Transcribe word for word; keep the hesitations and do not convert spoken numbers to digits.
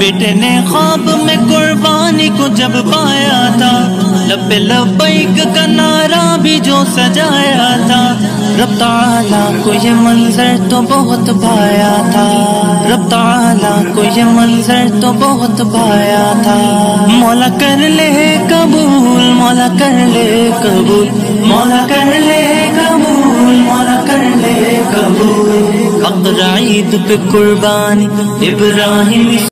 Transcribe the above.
बेटे ने ख्वाब में कुर्बानी को जब पाया था, लब्बे लब्बैक का नारा भी जो सजाया था। रब ताला को ये मंजर तो बहुत भाया था, रब ताला को ये मंजर तो बहुत भाया था। मौला कर ले कबूल, मौला कर ले कबूल, मौला कर ले कबूल, मौला कर ले कबूल। बकरा ईद पे कुर्बानी इब्राहिम